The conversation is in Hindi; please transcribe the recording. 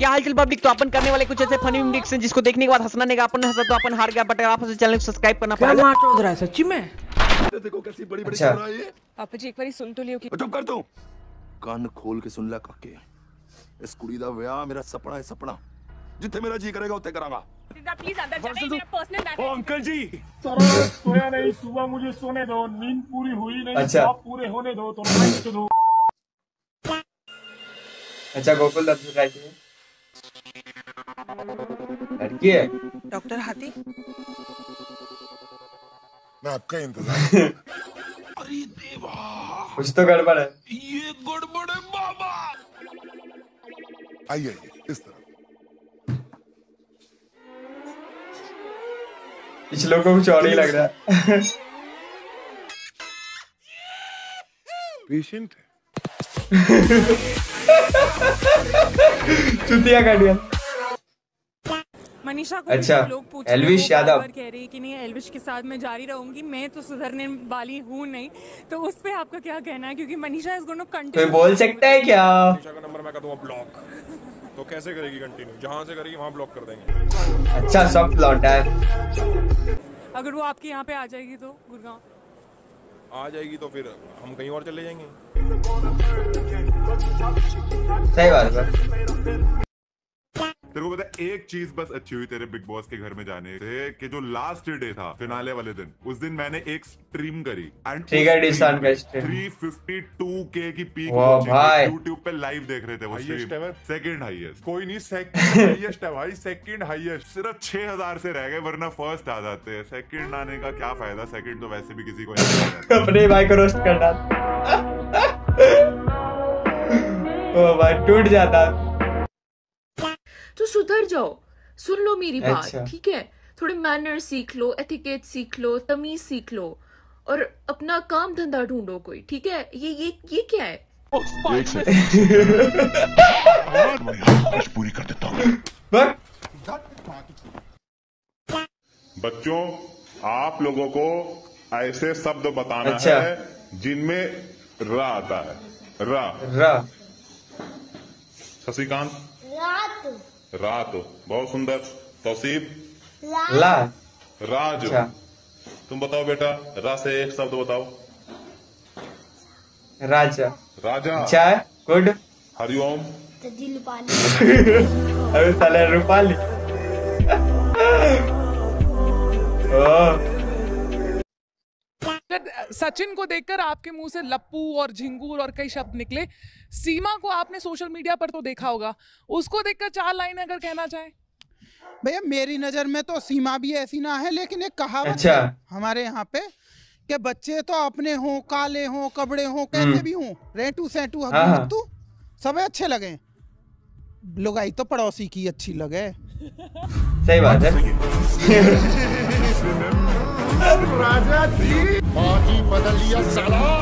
क्या हालचाल पब्लिक। तो अपन करने वाले कुछ ऐसे फनी रिएक्शन जिसको देखने के बाद हंसना नहीं, अपन हंसा तो अपन हार गया। बट आप चैनल को सब्सक्राइब करना पड़ेगा। मार चौध रहा है सच्ची में। देखो कैसी बड़ी सुन रहा है ये। पापा जी एक बार सुन तो लियो कि चुप कर तू। कान खोल के सुन ले काके। इस कुड़ी दा विआह मेरा सपना है, सपना जिथे मेरा जी करेगा उते करांगा। प्लीज अंदर जाइए, मेरा personal matter. Oh uncle ji सोया नहीं, सुबह मुझे सोने दो, नींद पूरी हुई नहीं। अच्छा। आप पूरे होने दो तो नाइट दो। अच्छा गोकुल दत्त राय की लड़की है डॉक्टर हाथी। मैं आपका इंतजार। अरे देवा कुछ तो गड़बड़ है। ये गड़बड़ है बाबा। आइए इस तरफ। कुछ लोगों को कुछ और ही लग रहा है। पेशेंट है। चुतिया गार्डियन। मनीषा को अच्छा, लोग पूछ एल्विश यादव कह रही है कि नहीं एल्विश के साथ मैं जारी रहूंगी, मैं तो सुधरने वाली हूँ नहीं। तो उस पे आपका क्या कहना है? क्योंकि Manisha is going to continue. कोई बोल सकता है क्या? मनीषा का नंबर मैं कर दूंगा ब्लॉक। तो कैसे करेगी कंटिन्यू? जहां से करेगी वहां ब्लॉक कर देंगे। अच्छा सब प्लॉट है। अगर वो आपके यहाँ पे आ जाएगी तो गुड़गांव आ जाएगी तो फिर हम कहीं और चले जाएंगे। सही बात है। तेरे को पता है एक चीज बस अच्छी हुई तेरे बिग बॉस के घर में जाने से कि जो लास्ट डे था फिनाले वाले दिन, उस दिन मैंने एक स्ट्रीम करी एंड 352K की पीक यूट्यूब पे लाइव देख रहे थे वो स्ट्रीम। सेकंड हाईएस्ट कोई नहीं, सेकंड हाईएस्ट है भाई, सेकंड हाईएस्ट। सिर्फ 6000 से रह गए वरना फर्स्ट आ जाते हैं। सेकंड आने का क्या फायदा, सेकंड तो वैसे भी किसी को नहीं। अपने भाई को रोस्ट करना। ओ भाई टूट जाता। तो सुधर जाओ, सुन लो मेरी बात। अच्छा। ठीक है, थोड़े मैनर सीख लो, एथिकेट सीख लो, तमीज सीख लो और अपना काम धंधा ढूंढो कोई। ठीक है, ये क्या है? पूरी कर देता हूँ। बच्चों आप लोगों को ऐसे शब्द बताना अच्छा। है जिनमें र आता है। रा शशिकांत रात बहुत सुंदर। तौसीफ ला राज। अच्छा। तुम बताओ बेटा, रा से एक शब्द बताओ। राजा। राजा। अच्छा गुड। हरिओम। अरे साले रूपाली। सचिन को देखकर आपके मुंह से लप्पू और झिंगूर और कई शब्द निकले। सीमा को आपने सोशल मीडिया पर तो देखा होगा, उसको देखकर 4 लाइनें अगर कहना चाहे। भैया मेरी नजर में तो सीमा भी ऐसी ना है, लेकिन एक कहावत अच्छा। है हमारे यहाँ पे कि बच्चे तो अपने हों, काले हों, कबड़े हों, कैसे भी हों, रेटू सेटू हगू सब अच्छे लगे, लुगाई तो पड़ोसी की अच्छी लगे। सही बात है। राजा जी बदल लिया साला।